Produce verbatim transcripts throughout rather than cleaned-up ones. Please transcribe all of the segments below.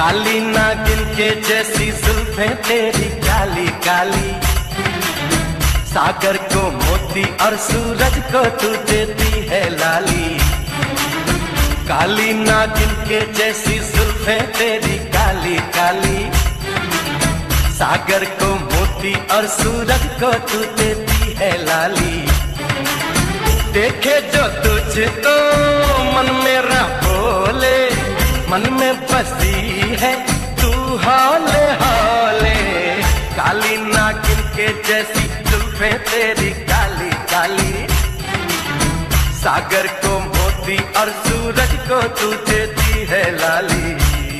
काली नागिन के जैसी जुल्फें तेरी काली काली, सागर को मोती और सूरज को तू देती है लाली। काली नागिन के जैसी जुल्फें तेरी काली काली, सागर को मोती और सूरज को तू देती है लाली। देखे जो तुझको मन मेरा बोले, मन में बसी है तू हौले हौले। काली नागिन के जैसी जुल्फें तेरी काली काली, सागर को मोती और सूरज को तू देती है लाली।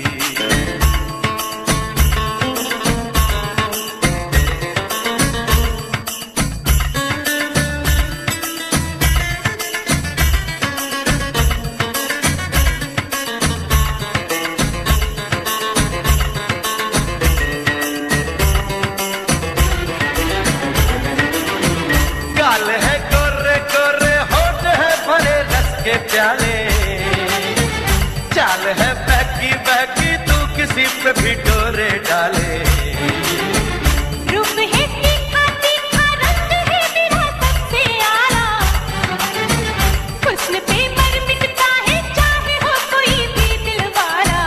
गाल है गोरे गोरे, होठ है भरे रस के प्याले, चाल है बहकी बहकी तू किसी पे भी डोरे डाले। रूप है तीखा तीखा, रंग है मेरा सबसे आला, हुस्न पे मर मिटता है चाहे हो कोई भी दिलवाला।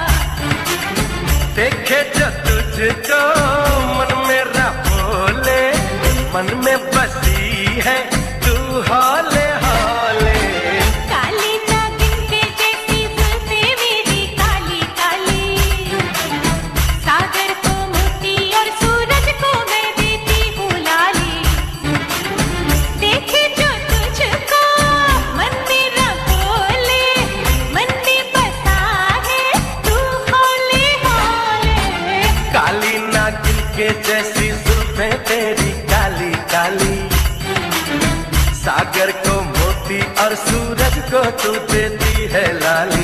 देखे जो तुझको मन मेरा बोले, मन में बसी है तू हौले हौले। काली नागिन के जैसी जुल्फें मेरी काली काली, सागर को मोती और सूरज को मैं देती हूँ लाली। देखे जो तुझको मन मेरा बोले, मन में बसा है तू हौले हौले। काली नागिन के जैसी जुल्फें तेरी काली काली, सागर को मोती और सूरज को तू देती है लाली।